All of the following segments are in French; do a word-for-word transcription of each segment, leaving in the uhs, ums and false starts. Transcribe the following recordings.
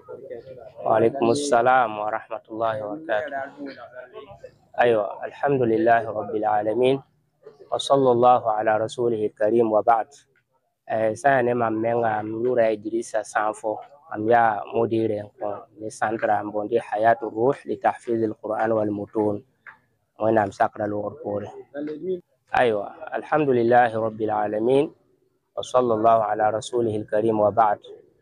وعليكم السلام ورحمة الله وبركاته. أيوة، الحمد لله رب العالمين وصلى الله على رسوله الكريم وبعد. سأنا ممنع ميورا إدريس سانفو أم يا مدير لسانترا مبندي حياة الروح لتحفيظ القرآن والمتون وأنا مسكر الورقور. أيوة، الحمد لله رب العالمين وصلى الله على رسوله الكريم وبعد.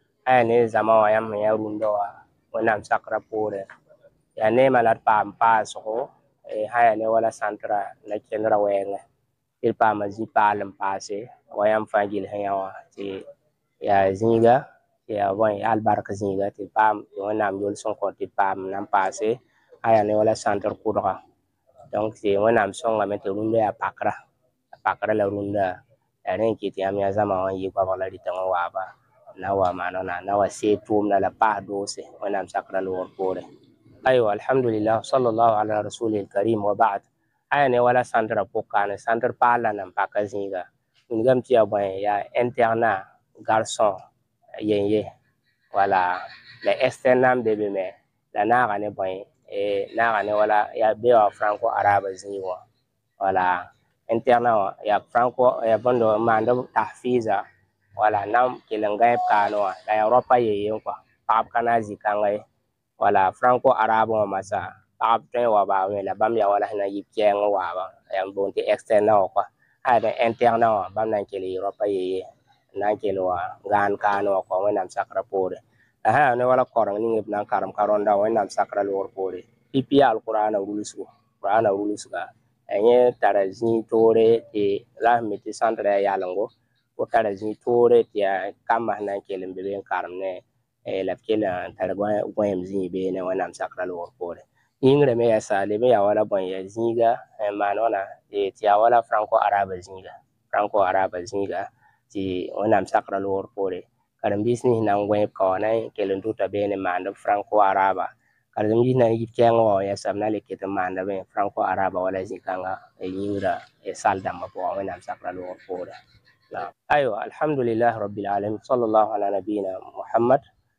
أنا زمان ويام يرون دوا وأنا مسكر بوره يعني مالات بام باسو هاي أنا ولا سانترا نكنرا وينه il pama zi palem passé wayam fangil hayawa ti ya zinga ya wan albarka zinga ti pam wonam yol son ko ti pam nam passé aya ne wala centre kudra donc ti wonam son ngam te runda ya pakra pakra la runda ya ren ki ti am ya zama wan yi ko wala di tan wa ba na wa manona na wa se tum na la pa dose wonam sakra lo pore. Ayo, alhamdulillah sallallahu ala rasulil karim wa ba'd. Aya ne wala centre pokane centre pala nan pakazinga ngam ti abon ya interna garçon yenye wala la externam bebe me la naga ne boy e naga ne wala ya be wa franco arabe zinwa wala interna ya franco ya bondo mando tahfiza wala nam kilangay kano la europa yeye kwa pap kana zikangai wala franco arabe masa après wa ba la bam ya wala na yipien wa ba en bonti external quoi ada internal wa bam nan kele europa ye nan kele wa gan kano ko wona sakra pore ha ne wala korang ni ngib nan karam karonda wona sakra lor pore pipi alquran rulisu qur'an rulisu ga enye tarazi tore e la meti centre ya lango ko tarazi tore ya kama nan kele mbebe karam ne e la kele tarwa wayem zibe ne wona sakra lor pore ingre me ya sale me ya wala bon ya zinga e manona e ti ya wala franco arabe zinga franco arabe zinga ti onam sakra lor pore karam bisni nan web ko na kelen tuta bene mando franco araba karam bisni na yitkengo ya samna le kete manda be franco araba wala zikanga e ingra e salda ma po onam sakra lor pore. Na ayo, alhamdulillah rabbil alamin sallallahu ala nabina muhammad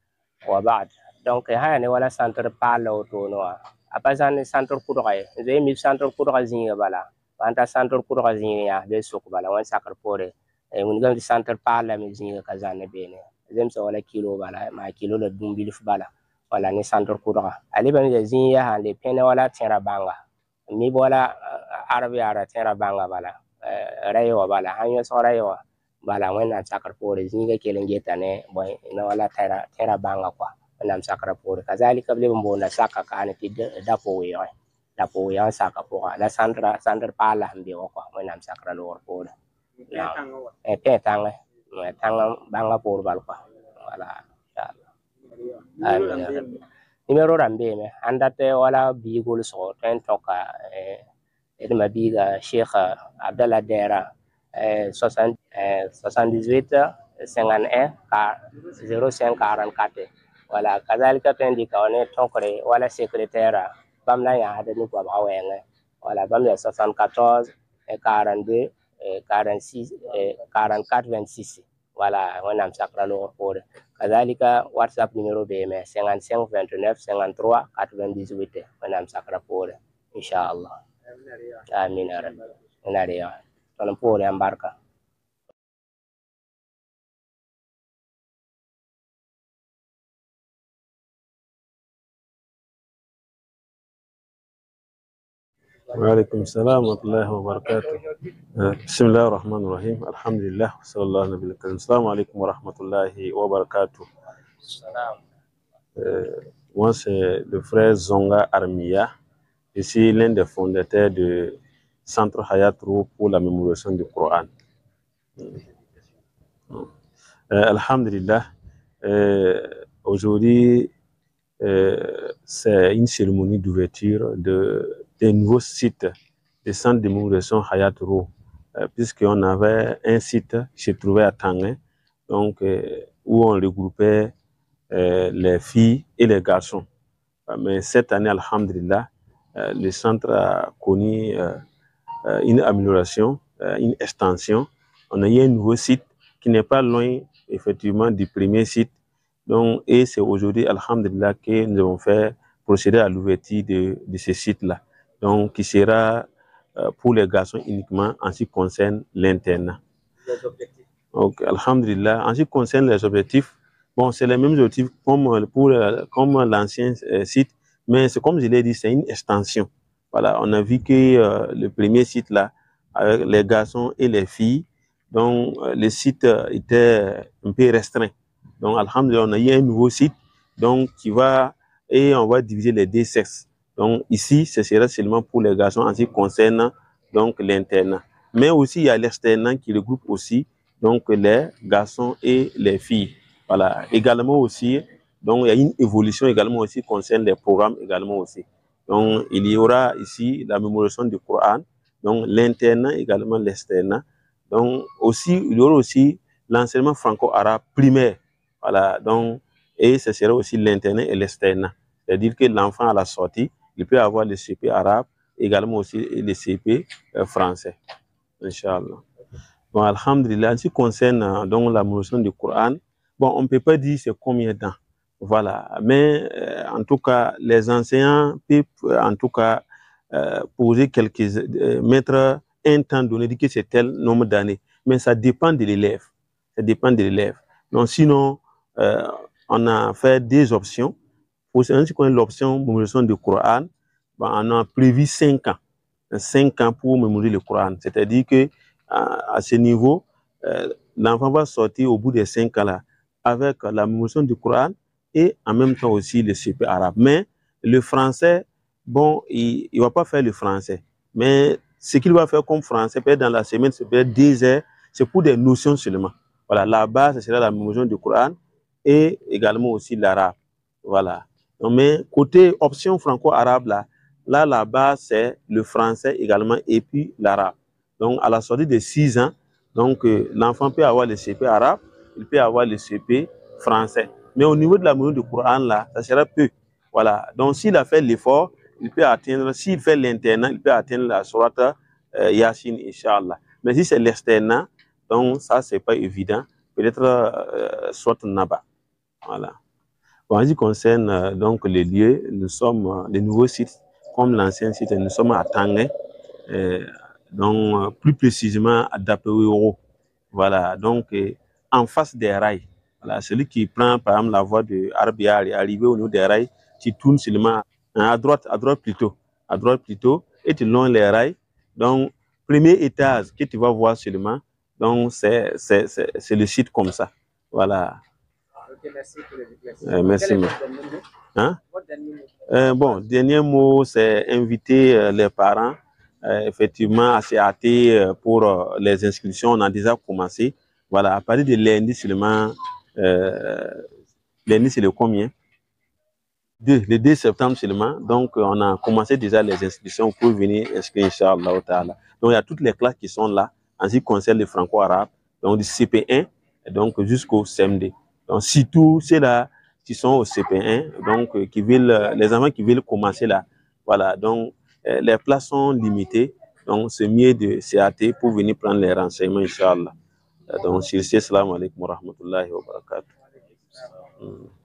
wa ba'd. Donc ha ne wala centre palo to no apazan centre kudra ze mi centre kudra zinga bala wanta centre kudra zinga be suk bala wan sakar pore e mun gam centre pala mi zinga kazane bene zem so wala kilo bala ma kilo la dumbil fu bala wala ni centre kudra ali ban je zinga ha le pene wala tera banga mi bola arabi ara tera banga bala rayo bala hanyo so rayo bala wan sakar pore zinga kelen getane boy no wala tera tera banga kwa nam sakra pore kazalika ble mbona saka kana ti dapo yo dapo yo saka pora la sandra sandra pala mbi ko nam sakra lor pore e pe tanga e tanga banga por bal ko wala inshallah amin numero rambe me andate wala bi gol so ten toka e e ma biga cheikh abdallah dera e soixante-dix-huit cinquante-et un zéro cinq quarante-quatre wala kazalika tendi kaone tokre wala secrétaire bam na ya hada ni ko ba wenge wala bam ya soixante-quatorze et quarante-deux et quarante-six et quarante-quatre vingt-six wala wonam sakra lo pore kazalika whatsapp numéro be me cinquante-cinq vingt-neuf cinquante-trois quatre-vingt-dix-huit wonam sakra pore inshallah amin ya rabbi nariya ton pore ambarka. وعليكم السلام ورحمة الله وبركاته. بسم الله الرحمن الرحيم الحمد لله وصلى الله على النبي الكريم. السلام عليكم ورحمة الله وبركاته. Euh, moi c'est le frère Zonga Armia. Je suis l'un des fondateurs du Centre Hayat Rou pour la mémorisation du Coran. Euh, Alhamdulillah, euh, aujourd'hui euh, c'est une cérémonie d'ouverture de des nouveaux sites des centres de mémorisation Hayat Rou, euh, puisqu'on avait un site qui se trouvait à Tanguin, donc euh, où on regroupait euh, les filles et les garçons. Euh, mais cette année, alhamdulillah, euh, le centre a connu euh, euh, une amélioration, euh, une extension. On a eu un nouveau site qui n'est pas loin effectivement du premier site Donc, et c'est aujourd'hui, alhamdulillah, que nous avons fait procéder à l'ouverture de, de ce site-là. Donc, qui sera euh, pour les garçons uniquement en ce qui concerne l'internat. Les objectifs. Donc, alhamdulillah, en ce qui concerne les objectifs, bon, c'est les mêmes objectifs comme pour comme l'ancien euh, site, mais c'est comme je l'ai dit, c'est une extension. Voilà, on a vu que euh, le premier site là, avec les garçons et les filles, donc euh, le site euh, était un peu restreint. Donc, alhamdulillah, on a eu un nouveau site, donc qui va et on va diviser les deux sexes. Donc ici, ce sera seulement pour les garçons en ce qui concerne donc l'internat. Mais aussi, il y a l'externat qui regroupe aussi donc les garçons et les filles. Voilà. Également aussi, donc il y a une évolution également aussi qui concerne les programmes également aussi. Donc il y aura ici la mémorisation du Coran, donc l'internat également l'externat. Donc aussi, il y aura aussi l'enseignement franco-arabe primaire. Voilà. Donc, et ce sera aussi l'internat et l'externat. C'est-à-dire que l'enfant à la sortie, il peut avoir le C P arabe, également aussi le C P euh, français. Inch'Allah. Bon, alhamdulillah, en ce qui concerne euh, donc la mémorisation du Coran, bon, on ne peut pas dire c'est combien de temps. Voilà. Mais euh, en tout cas, les enseignants peuvent en tout cas euh, poser quelques, euh, mettre un temps donné, dire que c'est tel nombre d'années. Mais ça dépend de l'élève. Ça dépend de l'élève. Donc, sinon, euh, on a fait des options. Pour ce qui est l'option mémorisation du Coran, ben, on a prévu cinq ans. cinq ans pour mémoriser le Coran. C'est-à-dire que à, à ce niveau, euh, l'enfant va sortir au bout des cinq ans là avec la mémorisation du Coran et en même temps aussi le C P arabe. Mais le français, bon, il ne va pas faire le français. Mais ce qu'il va faire comme français, peut-être dans la semaine, c'est peut-être deux heures, c'est pour des notions seulement. Voilà, la base, ce sera la mémorisation du Coran et également aussi l'arabe. Voilà. Donc, mais côté option franco-arabe, là, là, la base, c'est le français également et puis l'arabe. Donc, à la sortie de six ans, donc euh, l'enfant peut avoir le C P arabe, il peut avoir le C P français. Mais au niveau de la mémoire du Coran, là, ça sera peu. Voilà. Donc, s'il a fait l'effort, il peut atteindre, s'il fait l'internat, il peut atteindre la sourate euh, Yasin, Inch'Allah. Mais si c'est l'externat, donc ça, c'est pas évident. Peut-être euh, sourate Naba. Voilà. Bon, en ce qui concerne euh, donc les lieux, nous sommes, euh, les nouveaux sites, comme l'ancien site, nous sommes à Tanguay, euh, donc euh, plus précisément à Dapewiro. Voilà, donc euh, en face des rails. Voilà, celui qui prend par exemple la voie de Arbia et arrivé au niveau des rails, tu tournes seulement à droite, à droite plutôt, à droite plutôt, et tu longes les rails. Donc, premier étage que tu vas voir seulement, donc c'est le site comme ça. Voilà. Okay, merci pour les éclaircissements. Euh, merci. Quel est votre dernier mot? Hein? Votre dernier mot? Euh, bon, dernier mot, c'est inviter euh, les parents euh, effectivement à se hâter euh, pour euh, les inscriptions. On a déjà commencé. Voilà, à partir de lundi seulement, euh, lundi c'est le combien? deux, le deux septembre seulement. Donc, on a commencé déjà les inscriptions pour venir inscrire, Inch'Allah. Donc, il y a toutes les classes qui sont là en ce qui concerne le franco-arabe, donc du C P un donc jusqu'au C M D. Donc, surtout, c'est là qui sont au C P un, donc qui veulent, les enfants qui veulent commencer là. Voilà, donc euh, les places sont limitées, donc c'est mieux de se hâter pour venir prendre les renseignements, Inch'Allah. Donc, sur ce, salam alaikum wa rahmatullahi wa barakatuh.